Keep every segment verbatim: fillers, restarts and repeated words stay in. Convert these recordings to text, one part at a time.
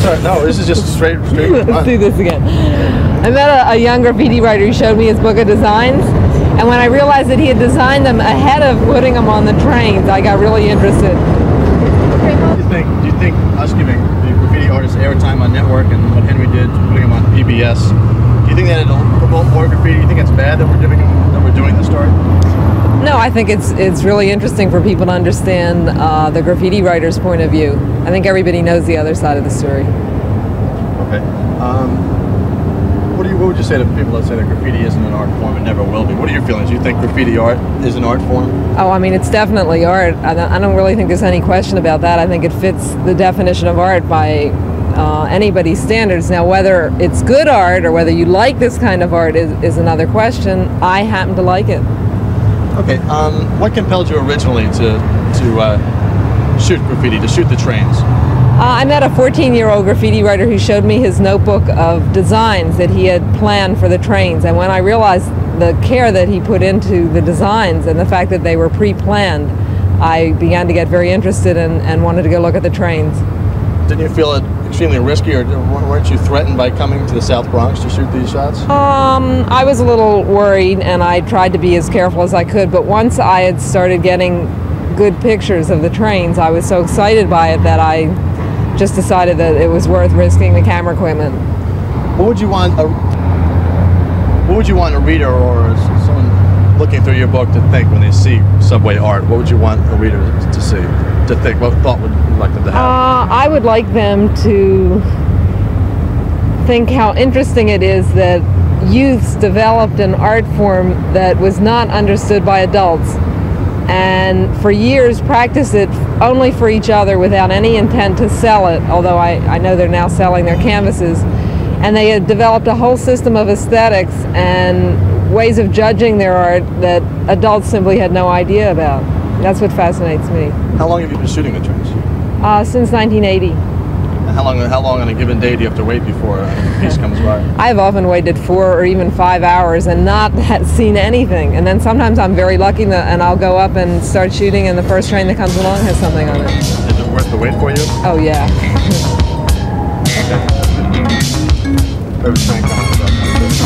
sorry. No, this is just straight, straight. Let's do this again. I met a, a young graffiti writer who showed me his book of designs, and when I realized that he had designed them ahead of putting them on the trains, I got really interested. Do you think? Do you think us giving the graffiti artists airtime on network and what Henry did, putting them on P B S, do you think that it'll promote more graffiti? Do you think it's bad that we're giving them, that we're doing the story? No, I think it's it's really interesting for people to understand uh, the graffiti writer's point of view. I think everybody knows the other side of the story. Okay. Um, what do you? What would you say to people that say that graffiti isn't an art form and never will be? What are your feelings? Do you think graffiti art is an art form? Oh, I mean, it's definitely art. I don't, I don't really think there's any question about that. I think it fits the definition of art by uh, anybody's standards. Now, whether it's good art or whether you like this kind of art is, is another question. I happen to like it. Okay, um, what compelled you originally to to uh, shoot graffiti, to shoot the trains? Uh, I met a fourteen-year-old graffiti writer who showed me his notebook of designs that he had planned for the trains, and when I realized the care that he put into the designs and the fact that they were pre-planned, I began to get very interested in, and wanted to go look at the trains. Didn't you feel it extremely risky, or weren't you threatened by coming to the South Bronx to shoot these shots? Um, I was a little worried, and I tried to be as careful as I could, but once I had started getting good pictures of the trains, I was so excited by it that I just decided that it was worth risking the camera equipment. What would you want a, what would you want a reader or someone looking through your book to think when they see subway art? What would you want a reader to see, to think? What thought would you like them to have? Uh, I would like them to think how interesting it is that youths developed an art form that was not understood by adults, and for years practiced it only for each other without any intent to sell it, although I, I know they're now selling their canvases. And they had developed a whole system of aesthetics and ways of judging their art that adults simply had no idea about. That's what fascinates me. How long have you been shooting the trains? Uh, since nineteen eighty. And how long, how long on a given day do you have to wait before a piece comes by? I've often waited four or even five hours and not seen anything. And then sometimes I'm very lucky that, and I'll go up and start shooting, and the first train that comes along has something on it. Is it worth the wait for you? Oh, yeah. Every train comes up.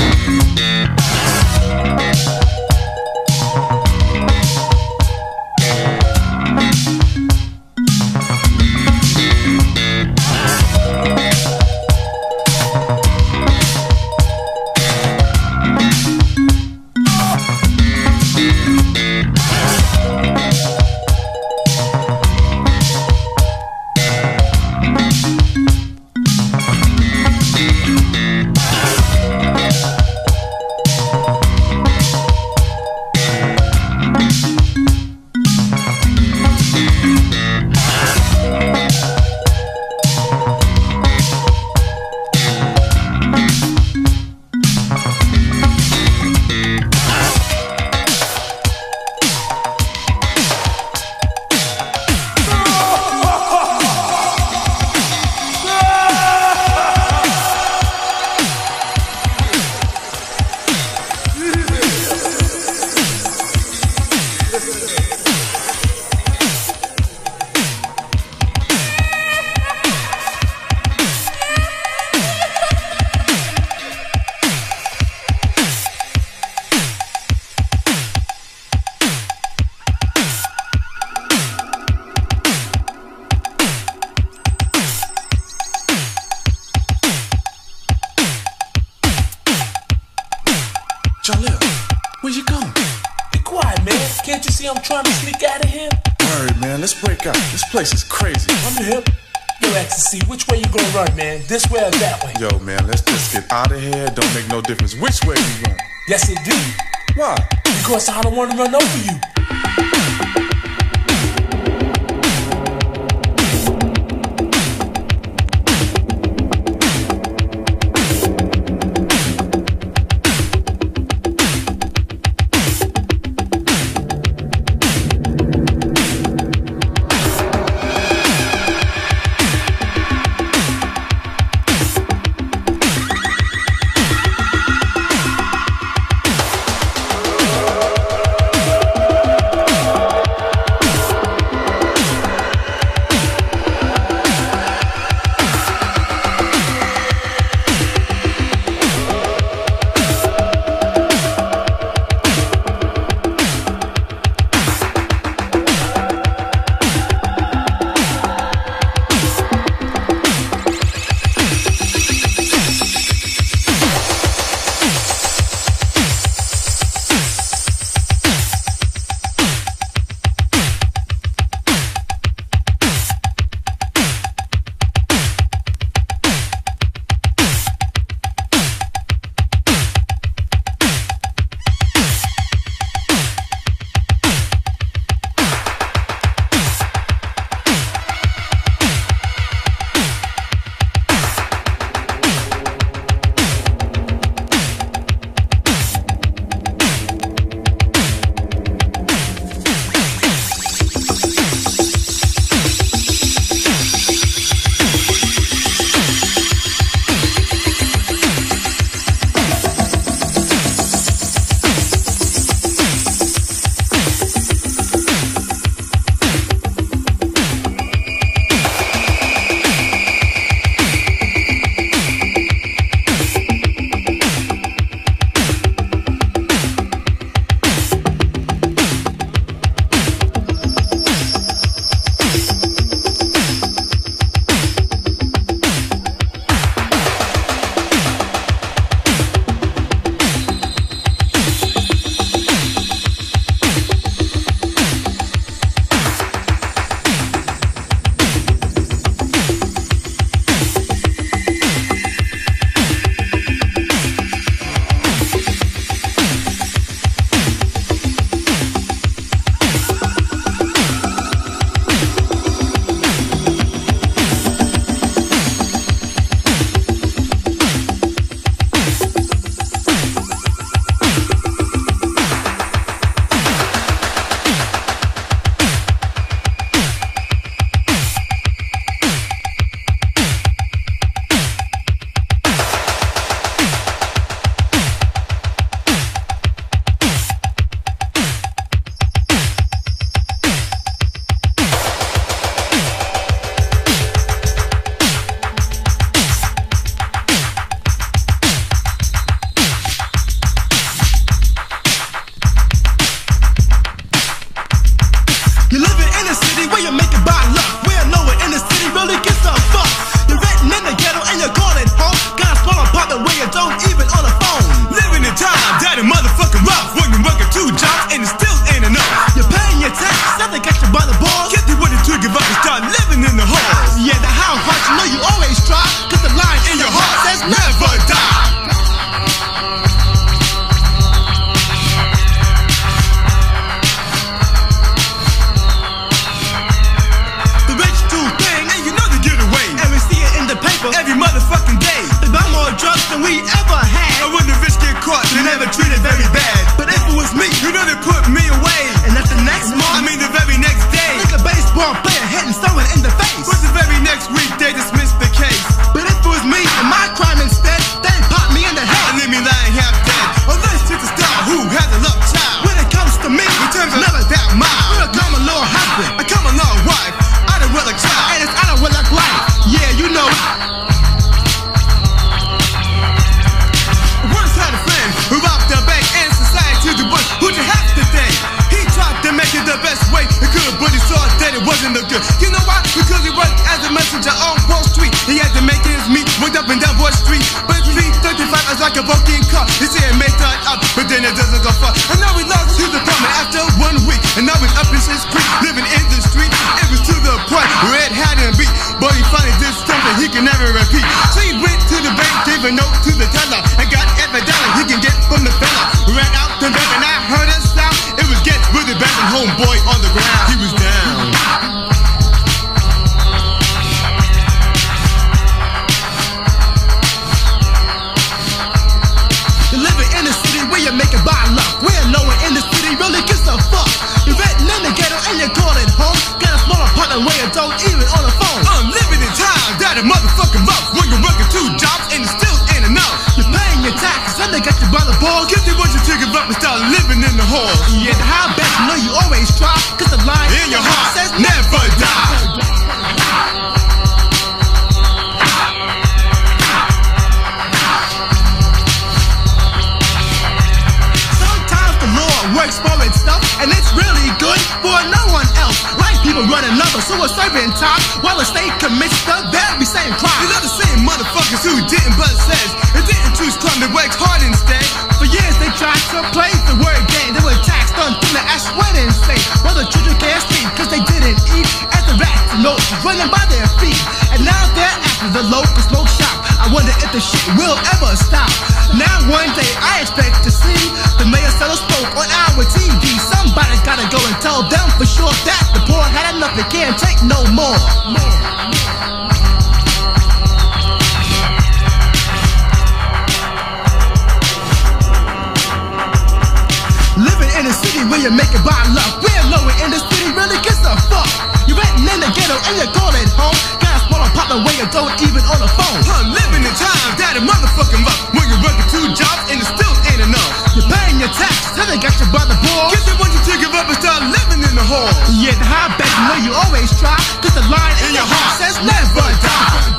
Jalil, where you going? Be quiet, man. Can't you see I'm trying to sneak out of here? Alright, man, let's break out. This place is crazy. I'm hip. Yo, Ecstasy, which way you gonna run, man? This way or that way? Yo, man, let's just get out of here. Don't make no difference which way you going. Yes, it do. Why? Because I don't want to run over you. in the face. But the very next week they dismissed the case. But if it was me and my crime instead, they pop me in the head and leave me lying half dead. Oh, this is the star who has a love child. When it comes to me, in terms of never that mild. We're a common law husband, a common law wife. I don't will a child, and it's I don't will like life. Yeah, you know. Once had a friend who robbed the bank and society to bush. Who'd you have to thank? He tried to make it the best way he could, but he saw that it wasn't the good. You know why? Because he worked as a messenger on Wall Street. He had to make ends meet, walked up and down Wall Street. But three thirty-five is like a broken car. He said it may start up, but then it doesn't go far. And now he lost his apartment after one week. And now he's up in his street, living in the street. It was to the point where it had him beat. But he finally did something he can never repeat. So he went to the bank, gave a note to the teller, and got every dollar he can get from the fella. Ran out the bank and I heard a sound. It was Get Really Bad and homeboy on the ground. He was down. You're living in the city where you make it by luck. Where no one in the city really gives a fuck. You're renting in the ghetto and you call it home. Got a small apartment where you don't even on the phone. Unlimited time, that a motherfucking rough. When you're working two jobs and it still ain't enough. You're paying your taxes and they got you by the balls. Get you what you take up and start living in the halls. Yeah, how bad you know you always try. Cause the line in your heart says never die. Works for its stuff, and it's really good for no one else. Like people running numbers, so we're serving time while the state commits the very same crime. You know the same motherfuckers who didn't but says it didn't choose crime, they worked hard instead. For years they tried to play the word game. They were taxed on things that I sweat and say. Well, the children can't sleep cause they didn't eat. As the rats and locusts running by their feet. And now they're after the locust smoke shop. I wonder if the shit will ever stop. Now one day I expect to see the mayor sell a spoke on our T V. Somebody's gotta go and tell them for sure that the poor had enough, they can't take no more. Living in a city where you make it by luck. Where no one in the city really gives a fuck. You're renting in the ghetto and you call it home. Got a small apartment where you don't even on the phone. I'm living in time, that a motherfucking luck. When you're working two jobs and it still ain't enough. You're paying your taxes and they got you by the ball. Get the one you to give up and start living in the hall. Yeah, the high bet you know you always try. Cause the line in, in your heart says never die.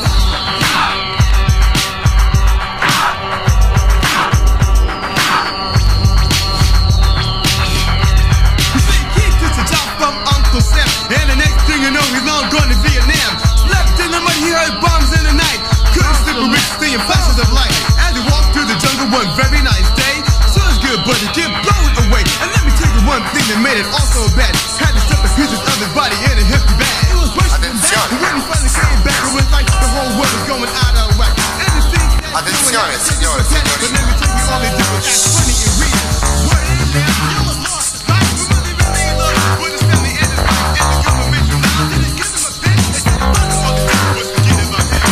And the next thing you know, he's long gone to Vietnam. Slept in the mud, he heard bombs in the night. Couldn't sleep a rich seeing flashes of light. As he walked through the jungle one very nice day. Sun's good, but it get blown away. And let me tell you one thing that made it all so bad. Had to stuff the pieces of his body in a hefty bag. It was worse than that. And when he finally came back, it was like the whole world was going out of whack. And the thing that Attenzione, signore, signorina. But let me tell you all they did was act funny and real. Word in there, you was lost. Right? We really, really lost. With his family and his wife and the young Mitchell. Now did it give him a bitch? They said the mother all the time was forgetting about him.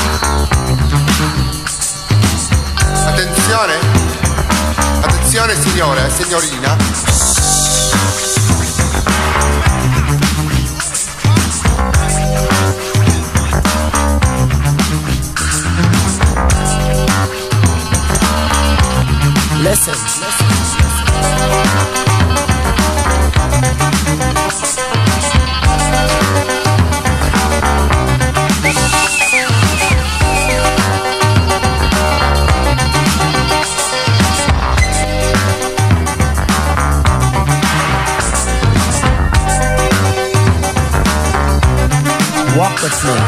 Attenzione. Attenzione signore, signorina. Listen, listen. Walk the floor.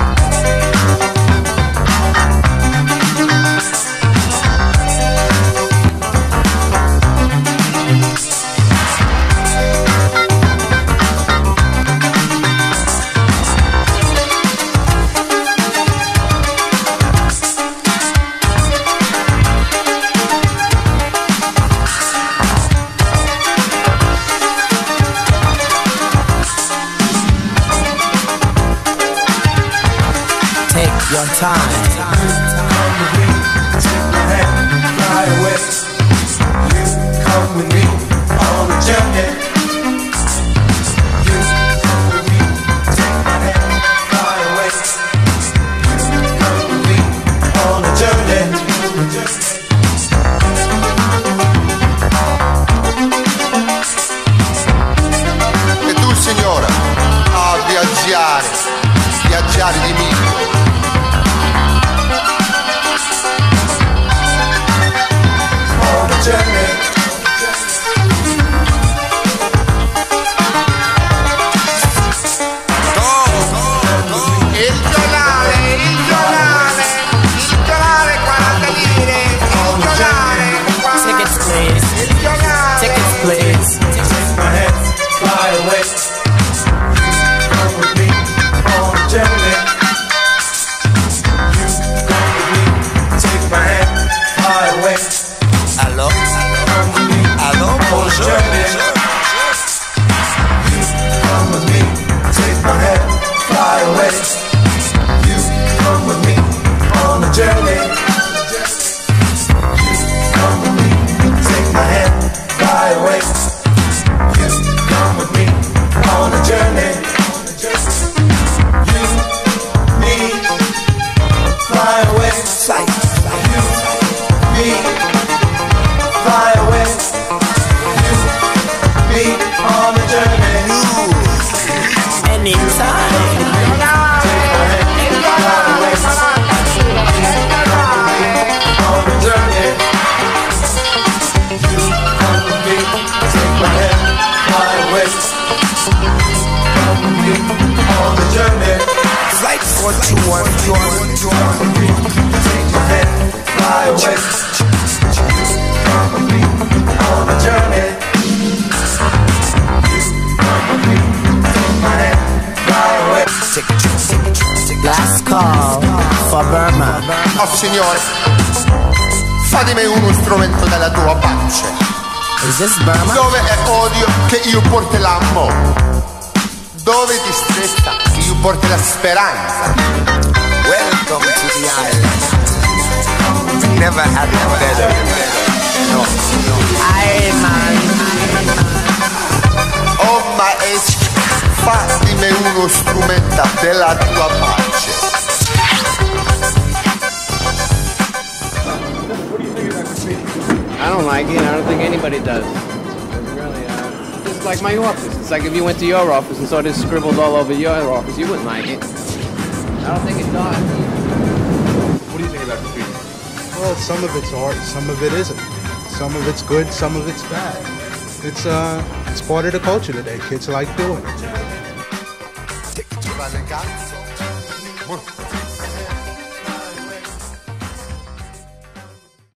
Your time. Come with me, take my hand, fly away. You come with me on a journey. You come with me, take my hand, spaziali di Milton. On a journey. Il giornale, il giornale, il giornale quaranta lire, il giornale, Tickets, please. il giornale. Tickets, please. Take my hand, fly away. Come with me on a journey. You come with me. Take my hand, fly away. Allo? Come with me Allo? on a journey. You come with me. Take my hand, fly away. You come with me on a journey. You come with me. Take my hand, fly away. You come with me on a journey. You, me, fly away. You, me, fly away. You, me on a journey. Anytime. Take my hand, fly away. On a journey. You come with me. Take my hand, fly away. Come with me on the journey. Flight four two one, Come with me. Take my hand, fly away. Come with me on a journey. Come with me. Take my hand, fly away. Last call for Burma. Oh signore, fa di me uno strumento della tua pace. Is this Burma? Dove è odio che io porti l'ammo? Dove tristezza che io porti la speranza? Welcome to the island. Never had it better. No, no. Aye, man. Oh maestro, fa di me uno strumento della tua pace. I don't like it. I don't think anybody does. Really, uh, it's like my office. It's like if you went to your office and saw this scribbled all over your office, you wouldn't like it. I don't think it does. What do you think about graffiti? Well, some of it's art, some of it isn't. Some of it's good, some of it's bad. It's uh, it's part of the culture today. Kids like doing it. Che ci fa le cazzo?